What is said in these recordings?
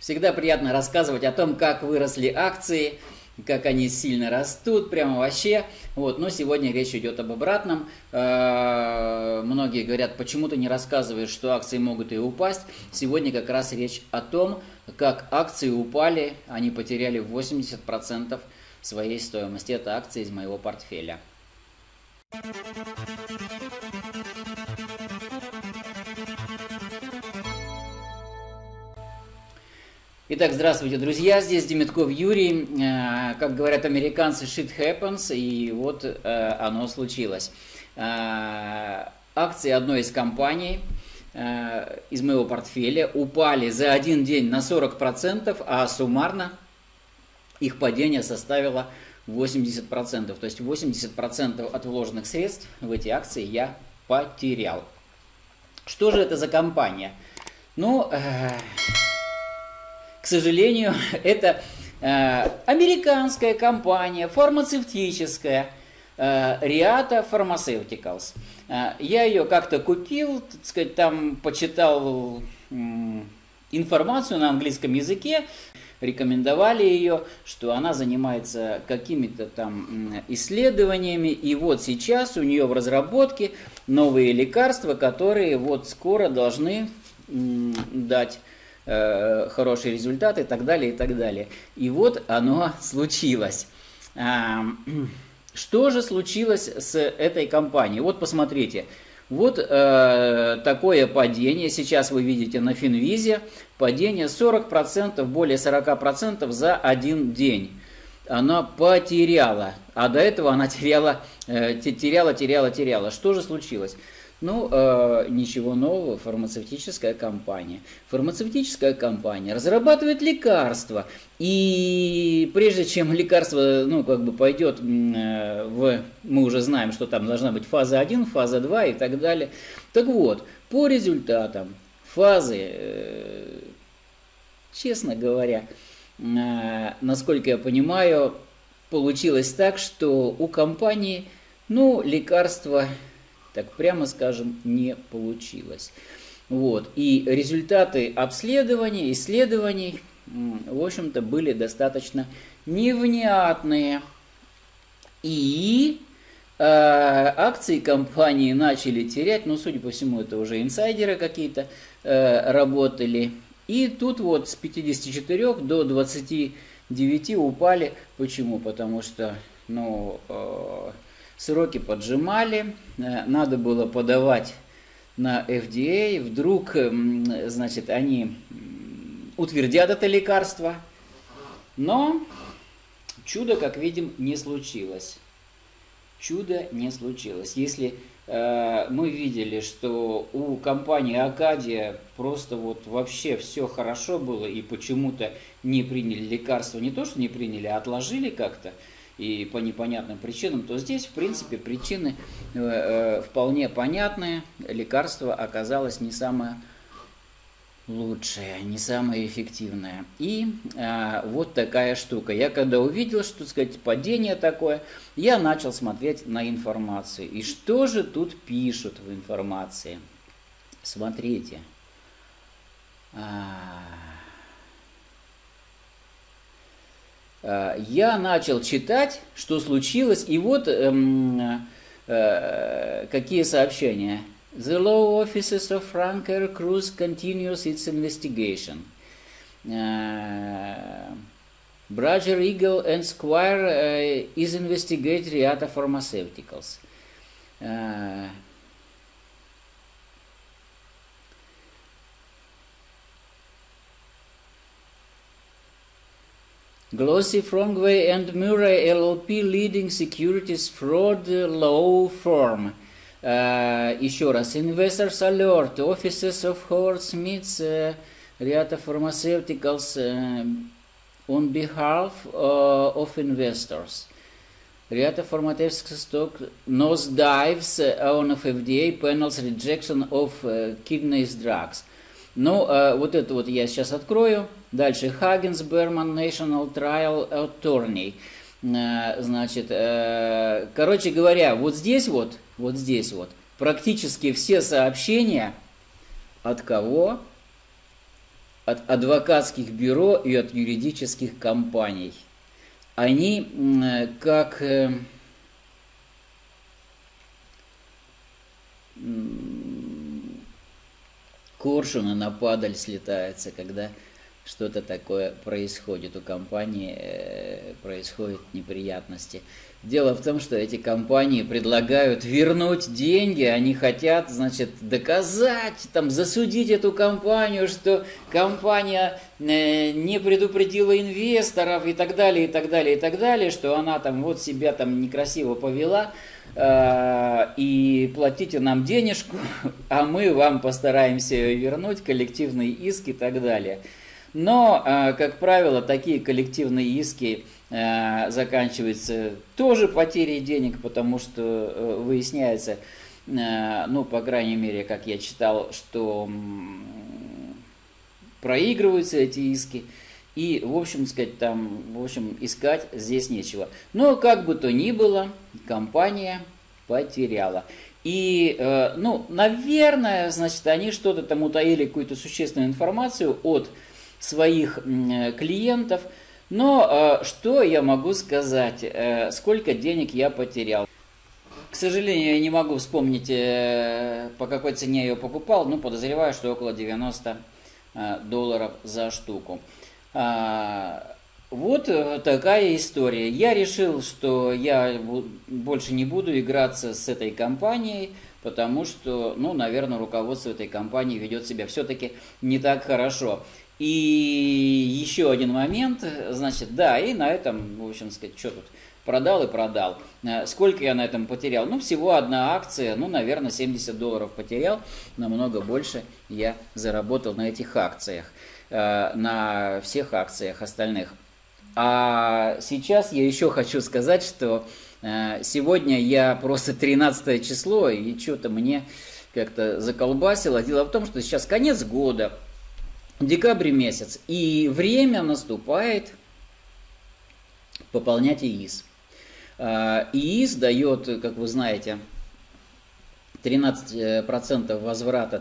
Всегда приятно рассказывать о том, как выросли акции, как они сильно растут, прямо вообще. Вот, но сегодня речь идет об обратном. Многие говорят, почему ты не рассказываешь, что акции могут и упасть. Сегодня как раз речь о том, как акции упали, они потеряли 80% своей стоимости. Это акции из моего портфеля. Итак, здравствуйте, друзья, здесь Демитков Юрий. Как говорят американцы, shit happens, и вот оно случилось. Акции одной из компаний из моего портфеля упали за один день на 40%, а суммарно их падение составило 80%. То есть 80% от вложенных средств в эти акции я потерял. Что же это за компания? Ну, к сожалению, это американская компания, фармацевтическая, Reata Pharmaceuticals. Я ее как-то купил, так сказать, там почитал информацию на английском языке, рекомендовали ее, что она занимается какими-то там исследованиями, и вот сейчас у нее в разработке новые лекарства, которые вот скоро должны дать хорошие результаты и так далее, и так далее. И вот оно случилось. Что же случилось с этой компанией? Вот посмотрите. Вот такое падение. Сейчас вы видите на Финвизе. Падение 40%, более 40% за один день. Она потеряла. А до этого она теряла. Что же случилось? Ну, ничего нового, фармацевтическая компания. Фармацевтическая компания разрабатывает лекарства, и прежде чем лекарство, ну, как бы пойдет мы уже знаем, что там должна быть фаза 1, фаза 2 и так далее. Так вот, по результатам фазы, честно говоря, насколько я понимаю, получилось так, что у компании, ну, лекарства, так прямо скажем, не получилось. Вот. И результаты обследований, исследований, в общем-то, были достаточно невнятные. И акции компании начали терять, ну, судя по всему, это уже инсайдеры какие-то работали. И тут вот с 54 до 29 упали. Почему? Потому что, ну, сроки поджимали, надо было подавать на FDA, вдруг, значит, они утвердят это лекарство, но чудо, как видим, не случилось. Чудо не случилось. Если мы видели, что у компании Акадия просто вот вообще все хорошо было, и почему-то не приняли лекарство, не то что не приняли, а отложили как-то, и по непонятным причинам, то здесь, в принципе, причины вполне понятные. Лекарство оказалось не самое лучшее, не самое эффективное. И вот такая штука. Я когда увидел, что, так сказать, падение такое, я начал смотреть на информацию. И что же тут пишут в информации? Смотрите. Я начал читать, что случилось, и вот какие сообщения. The law offices of Franker Cruz continues its investigation. Brother Eagle and Squire is investigate Reata Pharmaceuticals. Glossy, Frongway and Murray LLP leading securities fraud law firm. Еще раз. Investors alert. Offices of Howard Smith's Reata Pharmaceuticals on behalf of investors. Reata Pharmaceuticals stock nosedives on FDA panel's rejection of kidneys drugs. Ну, вот это вот я сейчас открою. Дальше. Хаггинс Берман National Trial Attorney. Значит, короче говоря, вот здесь вот практически все сообщения от кого? от адвокатских бюро и от юридических компаний. Они как коршуны на падаль слетаются, когда что-то такое происходит, у компании происходят неприятности. Дело в том, что эти компании предлагают вернуть деньги, они хотят, значит, доказать, там, засудить эту компанию, что компания не предупредила инвесторов и так далее, и так далее, и так далее, что она там вот себя там некрасиво повела, и платите нам денежку, а мы вам постараемся ее вернуть, коллективный иск и так далее. Но, как правило, такие коллективные иски заканчиваются тоже потерей денег, потому что выясняется, ну, по крайней мере, как я читал, что проигрываются эти иски, и, в общем, сказать, там, в общем, искать здесь нечего. Но, как бы то ни было, компания потеряла. И, ну, наверное, значит, они что-то там утаили, какую-то существенную информацию от своих клиентов. Но что я могу сказать, сколько денег я потерял? К сожалению, я не могу вспомнить, по какой цене я ее покупал, но подозреваю, что около $90 за штуку. Вот такая история. Я решил, что я больше не буду играться с этой компанией, потому что, ну, наверное, руководство этой компании ведет себя все-таки не так хорошо. И еще один момент, значит, да, и на этом, в общем сказать, что тут, продал и продал. Сколько я на этом потерял? Ну, всего одна акция, ну, наверное, $70 потерял, намного больше я заработал на этих акциях, на всех акциях остальных. А сейчас я еще хочу сказать, что сегодня я просто 13 число, и что-то мне как-то заколбасило. Дело в том, что сейчас конец года, декабрь месяц, и время наступает пополнять ИИС. ИИС дает, как вы знаете, 13% возврата,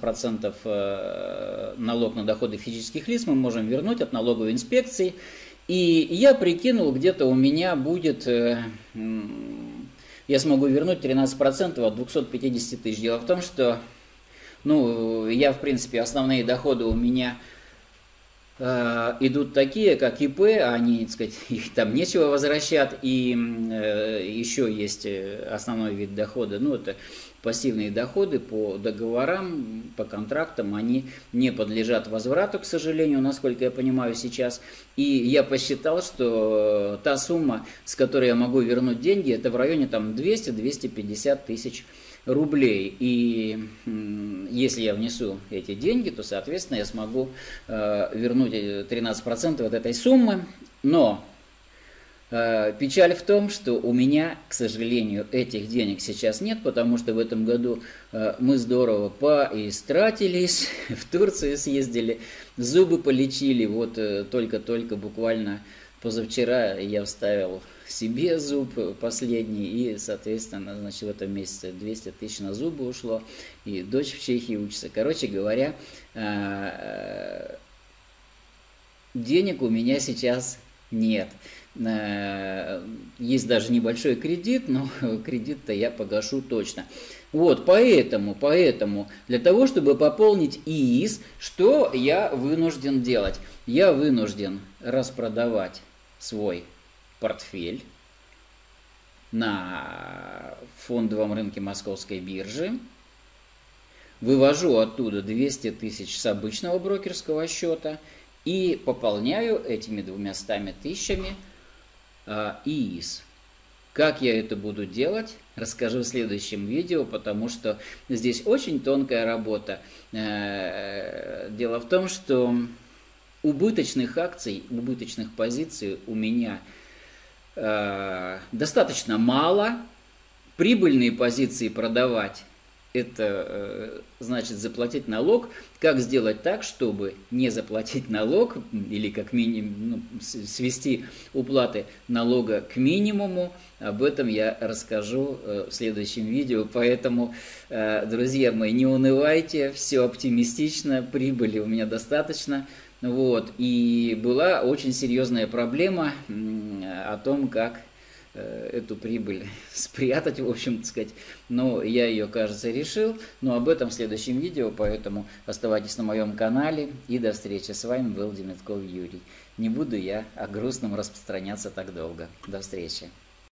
13% налог на доходы физических лиц мы можем вернуть от налоговой инспекции. И я прикинул, где-то у меня будет, я смогу вернуть 13% от 250 тысяч. Дело в том, что, ну, я, в принципе, основные доходы у меня идут такие, как ИП, они, так сказать, их там нечего возвращать, и еще есть основной вид дохода, ну, это пассивные доходы по договорам, по контрактам, они не подлежат возврату, к сожалению, насколько я понимаю сейчас, и я посчитал, что та сумма, с которой я могу вернуть деньги, это в районе там 200-250 тысяч рублей. И если я внесу эти деньги, то, соответственно, я смогу вернуть 13% от этой суммы. Но печаль в том, что у меня, к сожалению, этих денег сейчас нет, потому что в этом году мы здорово поистратились, в Турцию съездили, зубы полечили. Вот только-только буквально позавчера я вставил себе зуб последний, и, соответственно, значит, в этом месяце 200 тысяч на зубы ушло, и дочь в Чехии учится. Короче говоря, денег у меня сейчас нет. Есть даже небольшой кредит, но кредит-то я погашу точно. Вот, поэтому, для того, чтобы пополнить ИИС, что я вынужден делать? Я вынужден распродавать свой портфель на фондовом рынке Московской биржи, вывожу оттуда 200 тысяч с обычного брокерского счета и пополняю этими 200 тысячами ИИС. Как я это буду делать, расскажу в следующем видео, потому что здесь очень тонкая работа. Дело в том, что убыточных акций, убыточных позиций у меня достаточно мало. Прибыльные позиции продавать — это значит заплатить налог. Как сделать так, чтобы не заплатить налог или как минимум свести уплаты налога к минимуму, об этом я расскажу в следующем видео. Поэтому, друзья мои, не унывайте, все оптимистично, прибыли у меня достаточно. Вот, и была очень серьезная проблема о том, как эту прибыль спрятать, в общем, так сказать. Но я ее, кажется, решил. Но об этом в следующем видео, поэтому оставайтесь на моем канале. И до встречи. С вами был Демятков Юрий. Не буду я о грустном распространяться так долго. До встречи.